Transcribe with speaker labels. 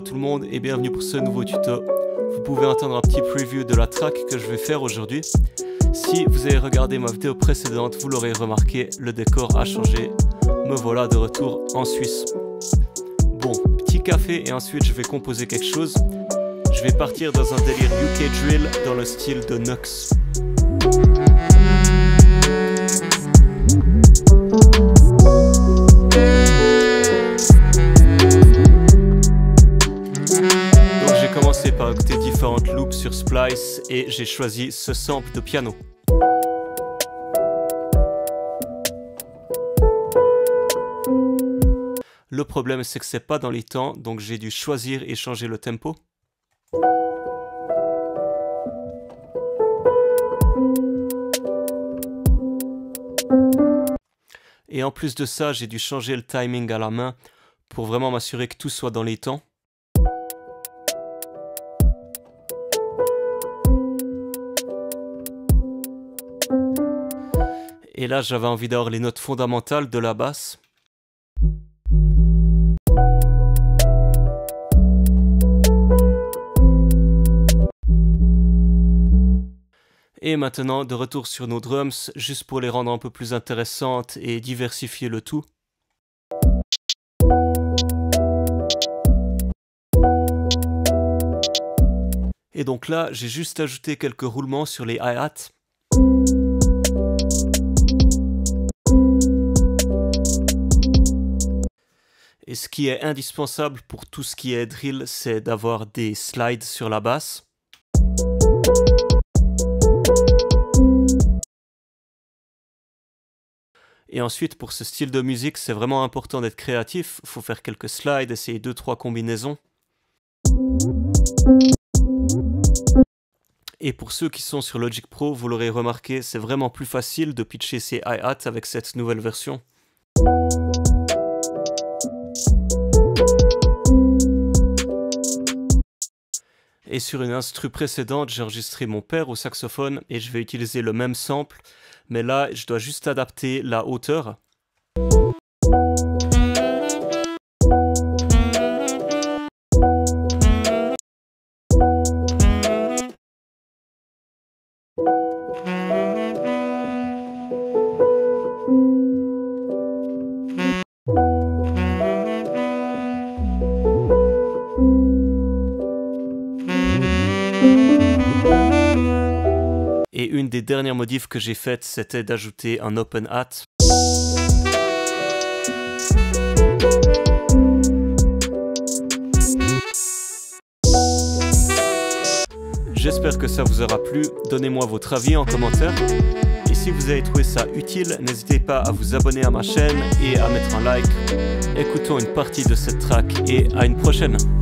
Speaker 1: tout le monde et bienvenue pour ce nouveau tuto. Vous pouvez entendre un petit preview de la track que je vais faire aujourd'hui. Si vous avez regardé ma vidéo précédente, vous l'aurez remarqué, le décor a changé. Me voilà de retour en Suisse. Bon, petit café et ensuite je vais composer quelque chose. Je vais partir dans un délire UK drill dans le style de Nux. Par écouter différentes loops sur Splice et j'ai choisi ce sample de piano. Le problème c'est que c'est pas dans les temps, donc j'ai dû choisir et changer le tempo. Et en plus de ça, j'ai dû changer le timing à la main pour vraiment m'assurer que tout soit dans les temps. Et là, j'avais envie d'avoir les notes fondamentales de la basse. Et maintenant, de retour sur nos drums, juste pour les rendre un peu plus intéressantes et diversifier le tout. Et donc là, j'ai juste ajouté quelques roulements sur les hi-hats. Et ce qui est indispensable pour tout ce qui est drill, c'est d'avoir des slides sur la basse. Et ensuite, pour ce style de musique, c'est vraiment important d'être créatif. Il faut faire quelques slides, essayer 2-3 combinaisons. Et pour ceux qui sont sur Logic Pro, vous l'aurez remarqué, c'est vraiment plus facile de pitcher ces hi-hats avec cette nouvelle version. Et sur une instru précédente, j'ai enregistré mon père au saxophone et je vais utiliser le même sample, mais là, je dois juste adapter la hauteur. Et une des dernières modifs que j'ai faites, c'était d'ajouter un open hat. J'espère que ça vous aura plu. Donnez-moi votre avis en commentaire. Et si vous avez trouvé ça utile, n'hésitez pas à vous abonner à ma chaîne et à mettre un like. Écoutons une partie de cette track et à une prochaine.